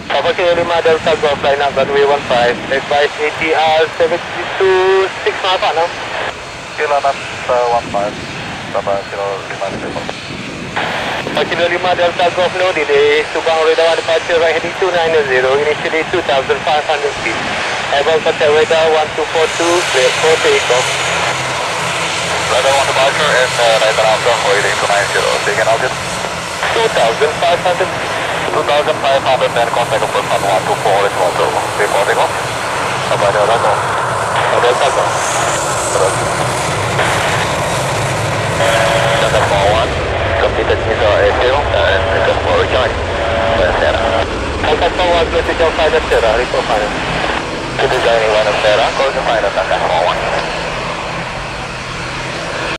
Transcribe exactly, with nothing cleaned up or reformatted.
Papa Kilo lima Delta Golf, line up runway one five, advise A T R seven two six miles per hour. Kilo enam one five, Papa Kilo lima Delta. Papa Kilo lima Delta Golf, no delay, Subang radar one departure right heading two nine zero, initially two thousand five hundred feet. Airbus contact radar one two four two, clear for takeoff. Radar one departure and uh, right around runway heading two nine zero, taking altitude. two thousand five hundred. two thousand five hundred and contact approach on one two four is also reporting off. Papa Delta Golf. Papa Delta Golf. Delta four one, completed missile airfield and request for recharge. Sierra. Delta four one, close to Jump Fighter Sierra, report final. Good designing line of Sierra, close to final, Delta four one.